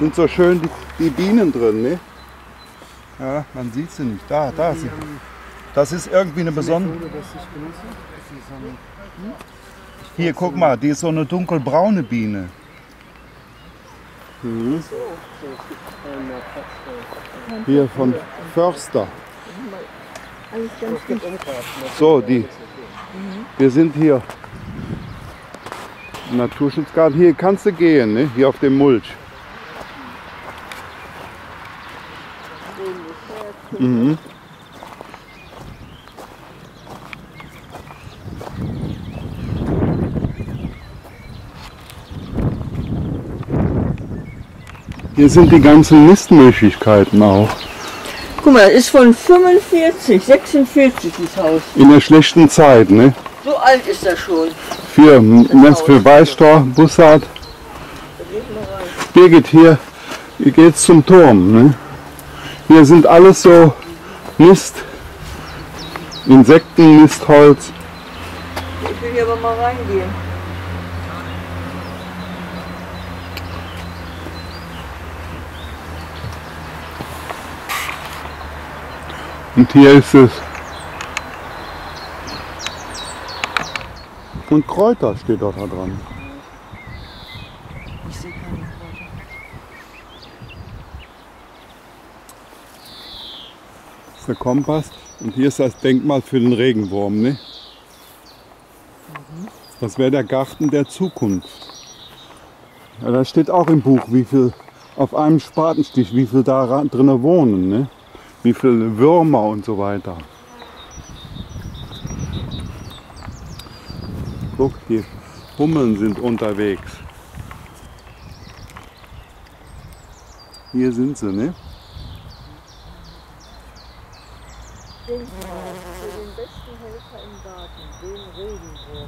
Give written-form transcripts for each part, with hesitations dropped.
Sind so schön die Bienen drin, ne? Ja, man sieht sie nicht. Da sind. Das ist irgendwie eine besondere. Hier, guck mal, die ist so eine dunkelbraune Biene. Mhm. Hier von Förster. So, wir sind hier im Naturschutzgarten. Hier kannst du gehen, ne? Hier auf dem Mulch. Mhm. Hier sind die ganzen Nistmöglichkeiten auch. Guck mal, ist von 45, 46 das Haus. In der schlechten Zeit, ne? So alt ist das schon. Für Weißstor, Bussard. Birgit, hier geht's zum Turm, ne? Hier sind alles so Mist, Insekten, Mistholz. Ich will hier aber mal reingehen. Und hier ist es. Und Kräuter steht doch da dran. Ich sehe keine Kräuter. Das ist der Kompass. Und hier ist das Denkmal für den Regenwurm, ne? Das wäre der Garten der Zukunft. Ja, da steht auch im Buch, wie viel auf einem Spatenstich, wie viel da drinnen wohnen, ne? Wie viele Würmer und so weiter. Guck, die Hummeln sind unterwegs. Hier sind sie, ne? Für den besten Helfer im Garten, den Regenwurm.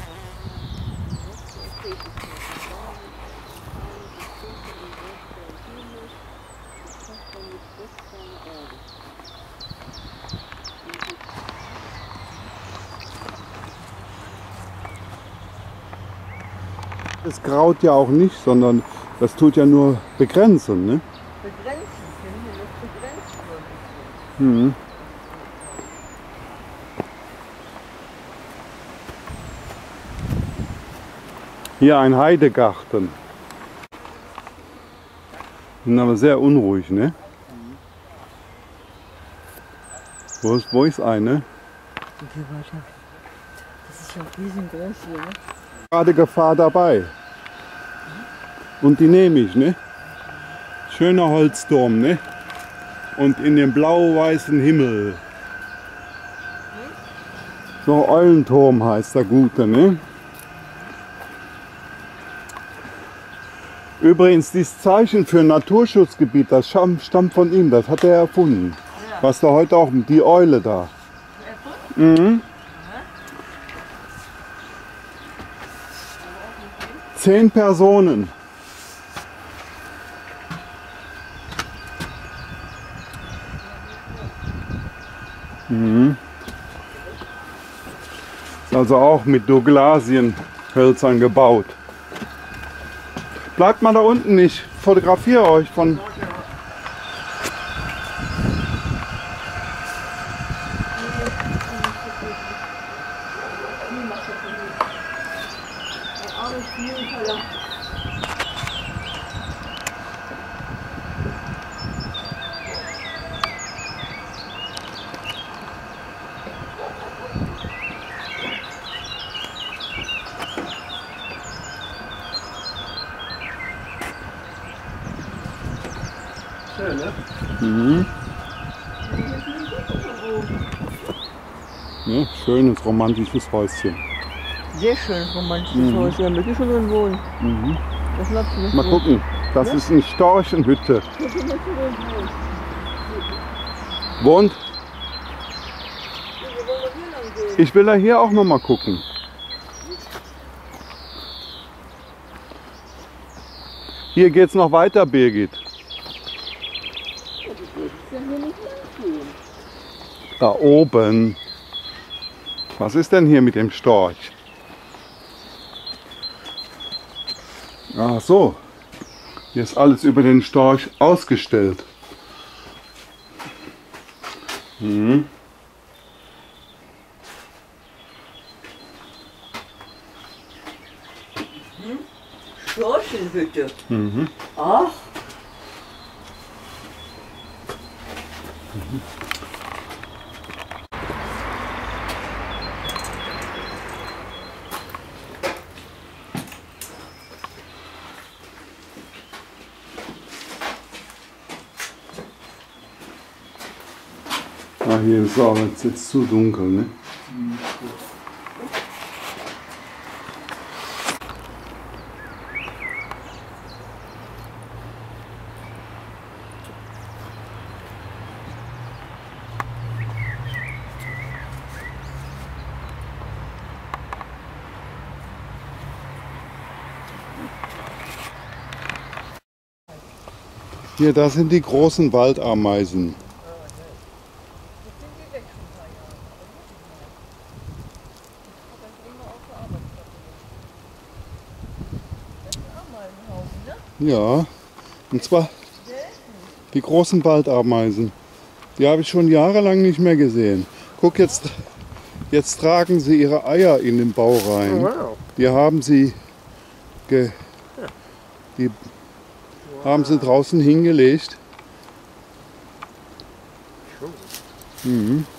Es graut ja auch nicht, sondern das tut ja nur begrenzen, ne? Begrenzen, können wir das begrenzt worden? Mhm. Hier ein Heidegarten. Sind aber sehr unruhig, ne? Wo ist eine? Okay, weiter. Das ist ja riesengroß hier, ne? Gerade Gefahr dabei. Und die nehme ich, ne? Schöner Holzturm, ne? Und in dem blau-weißen Himmel. So Eulenturm heißt der Gute, ne? Übrigens, dieses Zeichen für ein Naturschutzgebiet, das stammt von ihm, das hat er erfunden. Ja. Was da heute auch, die Eule da. Mhm. 10 Personen. Mhm. Also auch mit Douglasienhölzern gebaut. Bleibt mal da unten, ich fotografiere euch von. Schön, ne? Mhm. Ja, schönes romantisches Häuschen. Sehr schön romantisches Haus. Ja, möchte ich schon drin wohnen. Mhm. Das läuft nicht Mal so. gucken, das ist eine Storchenhütte. Wohnt? Ich will da hier auch noch mal gucken. Hier geht's noch weiter, Birgit. Da oben. Was ist denn hier mit dem Storch? Ach so. Hier ist alles über den Storch ausgestellt. Mhm. Storchenhütte. Mhm. Ach. Ah, hier ist aber jetzt zu dunkel, ne? Hier, das sind die großen Waldameisen. Ja, und zwar die großen Waldameisen. Die habe ich schon jahrelang nicht mehr gesehen. Guck, jetzt tragen sie ihre Eier in den Bau rein. Oh, wow. Die haben sie, haben sie draußen hingelegt. Cool. Mhm.